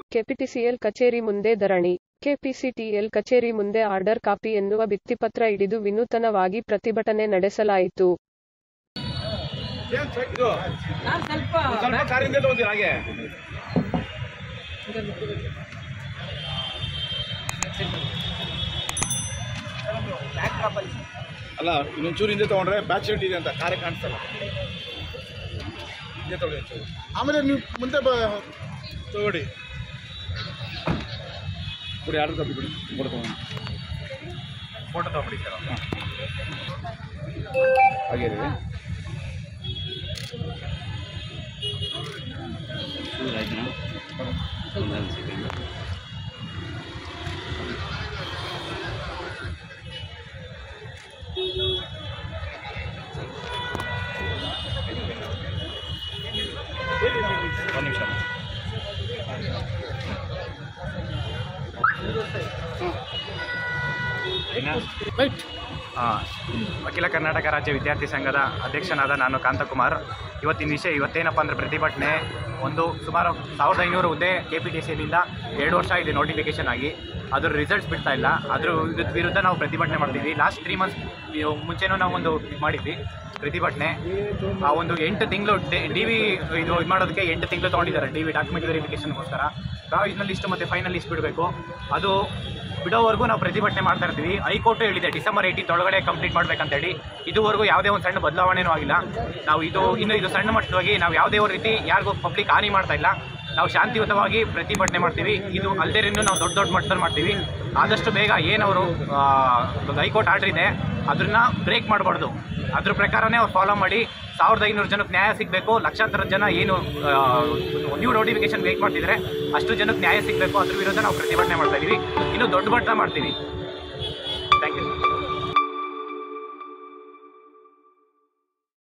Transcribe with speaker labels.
Speaker 1: KPTCL ಕಚೇರಿ ಮುಂದೆ ಧರಣಿ. ಕೆಪಿಸಿಟಿಎಲ್ ಕಚೇರಿ ಮುಂದೆ ಆರ್ಡರ್ ಕಾಪಿ ಎನ್ನುವ ಭಿತ್ತಿಪತ್ರ ಹಿಡಿದು ವಿನೂತನವಾಗಿ ಪ್ರತಿಭಟನೆ ನಡೆಸಲಾಯಿತು.
Speaker 2: ಅಲ್ಲ, ಇನ್ನೊಂಚೂರು ಹಿಂದೆ ತಗೊಂಡ್ರೆ ಬ್ಯಾಕ್ ಸೈಡ್ ಇದೆ ಅಂತ ಕಾರೇ ಕಾಣಿಸ್ತಲ್ಲ. ಹಿಂದೆ ತಗೊಳ್ಳಿ, ಆಮೇಲೆ ನೀವು ಮುಂದೆ ತಗೊಳ್ಳಿ. ಕೊಡಿ, ಆರ್ಡರ್ ಕಾಪಿ ಕೊಡಿ, ಫೋಟೋ ತಗೊಳ್ಳಿ ಸರ್. ಹಾಗೆ ಒಂದು ನಿಮಿಷ.
Speaker 3: ಅಖಿಲ ಕರ್ನಾಟಕ ರಾಜ್ಯ ವಿದ್ಯಾರ್ಥಿ ಸಂಘದ ಅಧ್ಯಕ್ಷನಾದ ನಾನು ಕಾಂತಕುಮಾರ್. ಇವತ್ತಿನ ವಿಷಯ ಇವತ್ತೇನಪ್ಪ ಅಂದರೆ ಪ್ರತಿಭಟನೆ. ಸುಮಾರು 1500 ಹುದ್ದೆ KPTCಯಿಂದ 2 ವರ್ಷ ಇದೆ ನೋಟಿಫಿಕೇಷನ್ ಆಗಿ, ಅದ್ರ ರಿಸಲ್ಟ್ಸ್ ಬಿಡ್ತಾ ಇಲ್ಲ. ಅದ್ರ ವಿರುದ್ಧ ನಾವು ಪ್ರತಿಭಟನೆ ಮಾಡ್ತೀವಿ. ಲಾಸ್ಟ್ 3 ಮಂತ್ಸ್ ಮುಂಚೆನೂ ನಾವು ಒಂದು ಮಾಡಿದ್ವಿ ಪ್ರತಿಭಟನೆ. ಆ ಒಂದು 8 ತಿಂಗಳು DV ಇದು ಮಾಡೋದಕ್ಕೆ 8 ತಿಂಗಳು ತೊಗೊಂಡಿದ್ದಾರೆ. DV ಡಾಕ್ಯುಮೆಂಟ್ ವೆರಿಫಿಕೇಷನ್ಗೋಸ್ಕರ ಪ್ರಾವಿಷನಲ್ ಲಿಸ್ಟ್ ಮತ್ತು ಫೈನಲ್ ಲಿಸ್ಟ್ ಬಿಡಬೇಕು. ಅದು ಬಿಡೋವರೆಗೂ ನಾವು ಪ್ರತಿಭಟನೆ ಮಾಡ್ತಾ ಇರ್ತೀವಿ. ಹೈಕೋರ್ಟು ಹೇಳಿದೆ ಡಿಸೆಂಬರ್ 18 ಒಳಗಡೆ ಕಂಪ್ಲೀಟ್ ಮಾಡಬೇಕಂತೇಳಿ. ಇದುವರೆಗೂ ಯಾವುದೇ ಒಂದು ಸಣ್ಣ ಬದಲಾವಣೆಯೂ ಆಗಿಲ್ಲ. ನಾವು ಇದು ಸಣ್ಣ ಮಟ್ಟವಾಗಿ ನಾವು ಯಾವುದೇ ರೀತಿ ಯಾರಿಗೂ ಪಬ್ಲಿಕ್ ಹಾನಿ ಮಾಡ್ತಾ ಇಲ್ಲ. ನಾವು ಶಾಂತಿಯುತವಾಗಿ ಪ್ರತಿಭಟನೆ ಮಾಡ್ತೀವಿ. ಇದು ಅಲ್ಲದೇ ನಾವು ದೊಡ್ಡ ಮಟ್ಟದಲ್ಲಿ ಮಾಡ್ತೀವಿ. ಆದಷ್ಟು ಬೇಗ ಏನವರು ಹೈಕೋರ್ಟ್ ಆರ್ಡರ್ ಇದೆ ಅದನ್ನು ಬ್ರೇಕ್ ಮಾಡಬಾರ್ದು. ಅದ್ರ ಪ್ರಕಾರನೇ ಅವ್ರು ಫಾಲೋ ಮಾಡಿ 1500 ಜನಕ್ಕೆ ನ್ಯಾಯ ಸಿಗಬೇಕು. ಲಕ್ಷಾಂತರ ಜನ ಏನು ನ್ಯೂ ನೋಟಿಫಿಕೇಶನ್ ವೇಟ್ ಮಾಡ್ತಿದ್ದಾರೆ ಅಷ್ಟು ಜನಕ್ಕೆ ನ್ಯಾಯ ಸಿಗಬೇಕು. ಅದ್ರ ವಿರುದ್ಧ ನಾವು ಪ್ರತಿಭಟನೆ ಮಾಡ್ತಾ ಇದೀವಿ. ಇನ್ನು ದೊಡ್ಡ ಮಟ್ಟ ಮಾಡ್ತೀವಿ.